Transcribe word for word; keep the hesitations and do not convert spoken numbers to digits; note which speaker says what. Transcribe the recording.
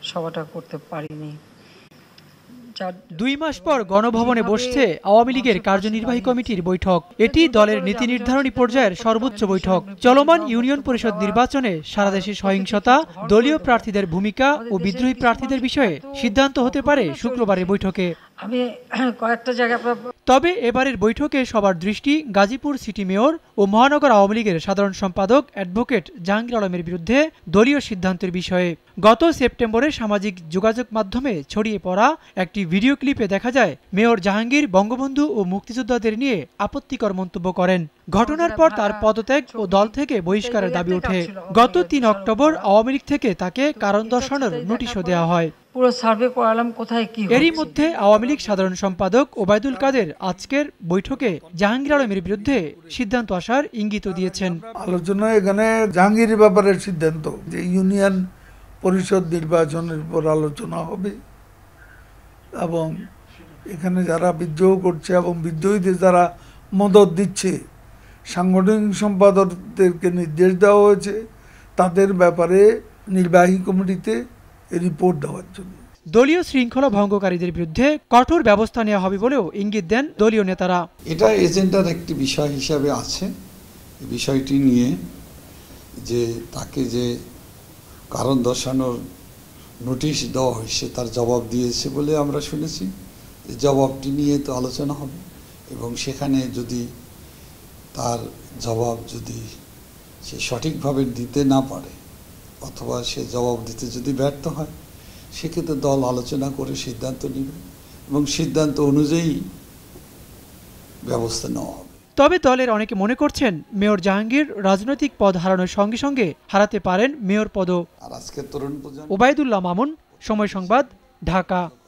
Speaker 1: সভাটা করতে পারিনি।
Speaker 2: দুই মাস পর গণভবনে বসছে আওয়ামী লীগের কার্যনির্বাহী কমিটির বৈঠক। এটি দলের নীতি নির্ধারণী পর্যায়ের সর্বোচ্চ বৈঠক। চলমান ইউনিয়ন পরিষদ নির্বাচনে সারা দেশে সহিংসতা, দলীয় প্রার্থীদের ভূমিকা ও বিদ্রোহী প্রার্থীদের বিষয়ে সিদ্ধান্ত হতে পারে শুক্রবারের বৈঠকে।
Speaker 1: আমি কয়েকটা জায়গায়
Speaker 2: তবে এবারের বৈঠকে সবার দৃষ্টি গাজীপুর সিটি মেয়র ও মহানগর আওয়ামী লীগের সাধারণ সম্পাদক অ্যাডভোকেট জাহাঙ্গীর আলমের বিরুদ্ধে দলীয় সিদ্ধান্তের বিষয়ে। গত সেপ্টেম্বরে সামাজিক যোগাযোগ মাধ্যমে ছড়িয়ে পড়া একটি ভিডিও ক্লিপে দেখা যায় মেয়র জাহাঙ্গীর বঙ্গবন্ধু ও মুক্তিযোদ্ধাদের নিয়ে আপত্তিকর মন্তব্য করেন। ঘটনার পর তার পদত্যাগ ও দল থেকে বহিষ্কারের দাবি ওঠে। গত তিন অক্টোবর আওয়ামী লীগ থেকে তাকে কারণ দর্শানোর নোটিশও দেওয়া হয়।
Speaker 1: পুরো সার্ভে করালাম কোথায় কি।
Speaker 2: এরই মধ্যে আওয়ামী লীগ সাধারণ সম্পাদক ওবায়দুল কাদের আজকের বৈঠকে জাহাঙ্গীর আলমের বিরুদ্ধে সিদ্ধান্ত আসার ইঙ্গিত দিয়েছেন।
Speaker 3: আলোচনা এখানে জাহাঙ্গীরের ব্যাপারে সিদ্ধান্ত যে ইউনিয়ন পরিষদ নির্বাচনের উপর আলোচনা হবে এবং এখানে যারা বিদ্রোহ করছে এবং বিদ্রোহীদের যারা মদত দিচ্ছে সাংগঠনিক সম্পাদকদেরকে নির্দেশ দেওয়া হয়েছে তাদের ব্যাপারে নির্বাহী কমিটিতে রিপোর্ট দেওয়ার জন্য।
Speaker 2: দলীয় শৃঙ্খলা ভঙ্গকারীদের বিরুদ্ধে কঠোর ব্যবস্থা নেওয়া হবে বলেও ইঙ্গিত দেন দলীয় নেতারা।
Speaker 4: এটা এজেন্ডার একটি বিষয় হিসাবে আছে। বিষয়টি নিয়ে যে তাকে যে কারণ দর্শানোর নোটিশ দেওয়া হয়েছে তার জবাব দিয়েছে বলে আমরা শুনেছি। জবাবটি নিয়ে তো আলোচনা হবে এবং সেখানে যদি তার জবাব যদি সে সঠিকভাবে দিতে না পারে অথবা সে জবাব দিতে যদি ব্যর্থ হয় সেক্ষেত্রে দল আলোচনা করে সিদ্ধান্ত নেবে এবং সিদ্ধান্ত অনুযায়ী ব্যবস্থা নেওয়া হবে।
Speaker 2: তবে দলের অনেকে মনে করছেন মেয়র জাহাঙ্গীর রাজনৈতিক পদ হারানোর সঙ্গে সঙ্গে হারাতে পারেন মেয়র পদও।
Speaker 4: আর আজকের তরুণ প্রজন্ম।
Speaker 2: ওবায়দুল্লাহ মামুন, সময় সংবাদ, ঢাকা।